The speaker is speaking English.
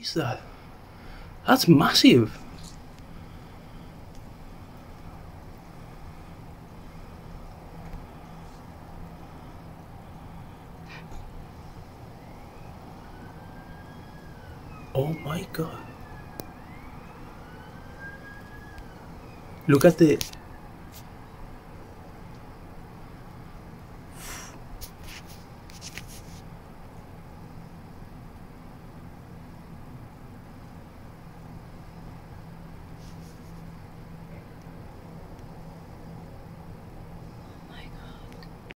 is that? That's massive. Oh my god. Look at the